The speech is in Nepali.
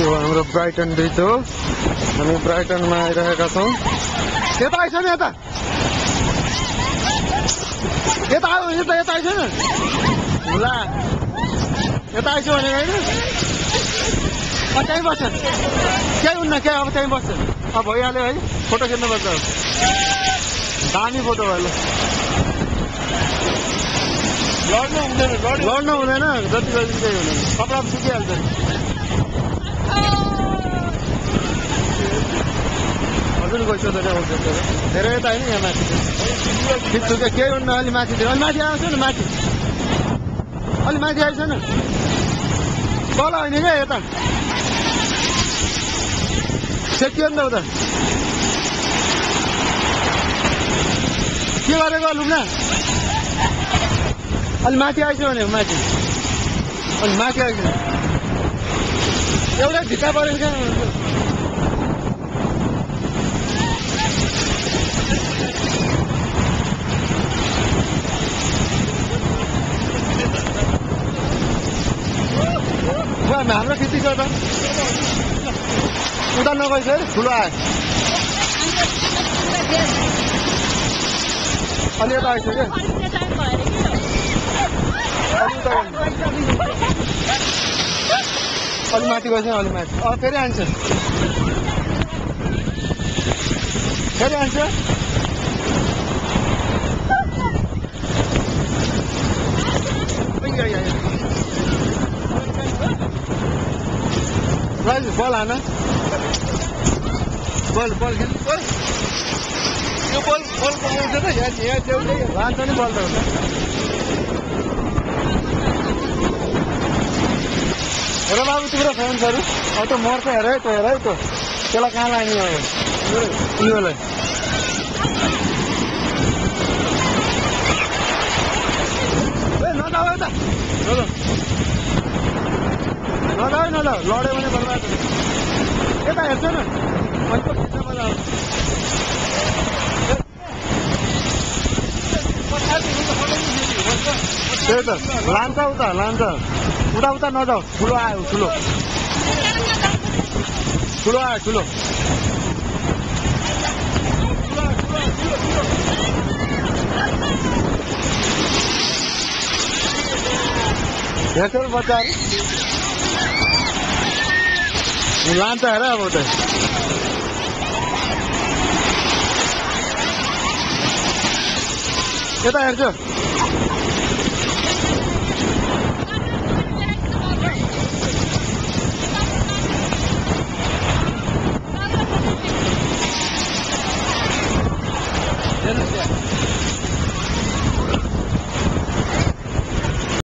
यो हाम्रो ब्राइटन ब्रिज हो। हामी ब्राइटनमा आइरहेका छौँ। यता आइछ नि यता यता आयो यता यता आइछ नि ला यता आइछ भनेको होइन त्यहीँ बस्छ केही हुन्न के अब त्यहीँ बस्छ अब भइहाल्यो है फोटो खिच्नुपर्छ दामी फोटो भयो लड्नु हुँदैन जति जति केही हुँदैन कपडा पनि सुकिहाल्छ हजुर गइसक्यो धेरै त होइन यहाँ माथि खिच्छु क्या केही हुन्न अलि माथितिर अलि माथि आउँछ न माथि अलि माथि आइछ न तल होइन क्या यता सेकियो नि त उता के गरेको लुक्न अलि माथि आइछ भने माथि अलि माथि आइछ एउटा ढिक्का परेको क्या हाम्रो खेती गर्दा उता नगइछ है ठुलो आयो अलि यता आइछ क्या अलि माथि गएछ अलि माथि फेरि आन्छ बल हान बल यो बल कमाउँछ त यहाँ च्याउले लान्छ नि बल त हेर बाबु तिम्रो फ्रेन्ड्सहरू अब त मर्छ हेर है त त्यसलाई कहाँ लाने अब उयोलाई नजाऊ त नजाऊ लड्यो भने बर्बाद यता हेर्छ न मजा आउँछ त्यही त लान्छ उता नजाऊ ठुलो आयो ठुलो हेर्छ बच्चाहरू लान्छ हेर अब त यता हेर्छु